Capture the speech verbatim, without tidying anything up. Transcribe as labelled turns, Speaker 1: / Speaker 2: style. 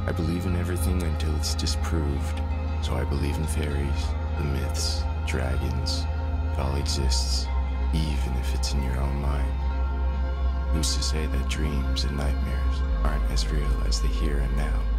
Speaker 1: I believe in everything until it's disproved. So I believe in fairies, the myths, dragons. It all exists, even if it's in your own mind. Who's to say that dreams and nightmares aren't as real as the here and now?